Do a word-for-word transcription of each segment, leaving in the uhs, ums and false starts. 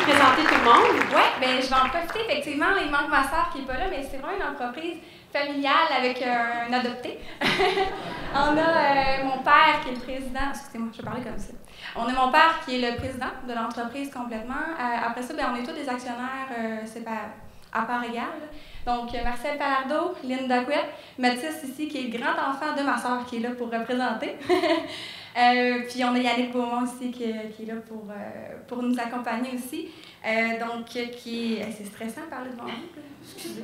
présenter tout le monde? Oui, bien, je vais en profiter. Effectivement, il manque ma soeur qui n'est pas là, mais c'est vraiment une entreprise familiale avec euh, un adopté. On a euh, mon père qui est le président. Excusez-moi, je vais parler comme ça. On a mon père qui est le président de l'entreprise complètement. Euh, après ça, bien, on est tous des actionnaires euh, c'est pas, à part égale. Donc, Marcel Palardeau, Linda Couette, Mathis ici, qui est le grand enfant de ma soeur qui est là pour représenter. Euh, puis on a Yannick Beaumont aussi qui, qui est là pour, euh, pour nous accompagner aussi. Euh, donc, qui est... C'est stressant de parler devant vous, excusez.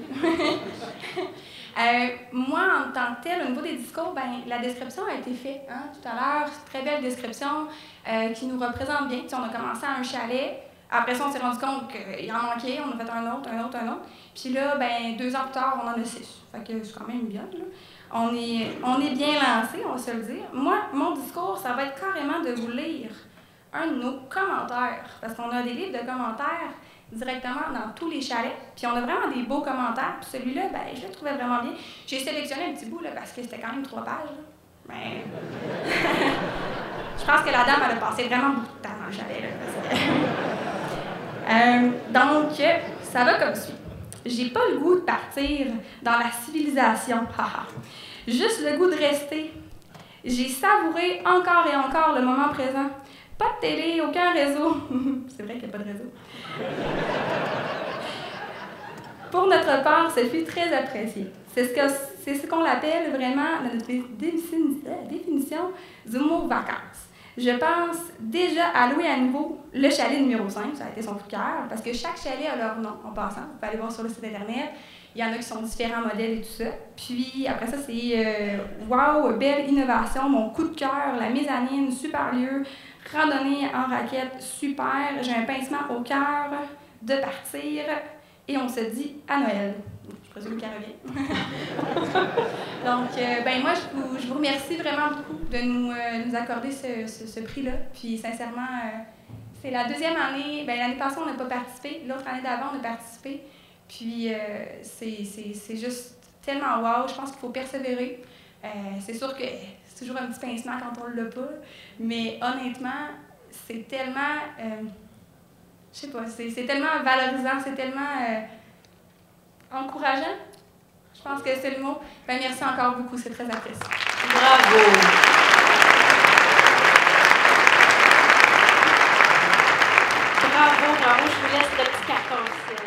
euh, moi, en tant que tel, au niveau des discours, ben, la description a été faite hein, tout à l'heure. Très belle description euh, qui nous représente bien. Puis on a commencé à un chalet. Après ça, on s'est rendu compte qu'il en manquait. On a fait un autre, un autre, un autre. Puis là, ben, deux ans plus tard, on en a six. Fait que c'est quand même bien, là. On est, on est bien lancé, on va se le dire. Moi, mon discours, ça va être carrément de vous lire un de nos commentaires. Parce qu'on a des livres de commentaires directement dans tous les chalets. Puis on a vraiment des beaux commentaires. Puis celui-là, ben, je le trouvais vraiment bien. J'ai sélectionné un petit bout, là, parce que c'était quand même trois pages. Là. Mais... je pense que la dame, elle a passé vraiment beaucoup de temps dans le chalet. Là, euh, donc, ça va comme suit. J'ai pas le goût de partir dans la civilisation, haha. Juste le goût de rester. J'ai savouré encore et encore le moment présent. Pas de télé, aucun réseau. C'est vrai qu'il n'y a pas de réseau. Pour notre part, ce fut très apprécié. C'est ce, que, c'est ce qu'on appelle vraiment notre définition du mot vacances. Je pense déjà à louer à nouveau le chalet numéro cinq, ça a été son coup de cœur, parce que chaque chalet a leur nom, en passant. Vous pouvez aller voir sur le site internet. Il y en a qui sont différents modèles et tout ça. Puis après ça, c'est euh, wow, belle innovation, mon coup de cœur, la mezzanine, super lieu, randonnée en raquette, super. J'ai un pincement au cœur de partir et on se dit à Noël. Je présume qu'elle revient. Donc, euh, ben moi, je vous, je vous remercie vraiment beaucoup de nous, euh, nous accorder ce, ce, ce prix-là. Puis, sincèrement, euh, c'est la deuxième année. Ben, l'année passée, on n'a pas participé. L'autre année d'avant, on a participé. Puis, euh, c'est, c'est, c'est juste tellement wow. Je pense qu'il faut persévérer. Euh, c'est sûr que c'est toujours un petit pincement quand on ne l'a pas. Mais honnêtement, c'est tellement... Euh, je sais pas, c'est, c'est tellement valorisant, c'est tellement... Euh, encourageant, je pense que c'est le mot. Ben, merci encore beaucoup, c'est très apprécié. Bravo! Bravo, bravo, je vous laisse le petit carton aussi.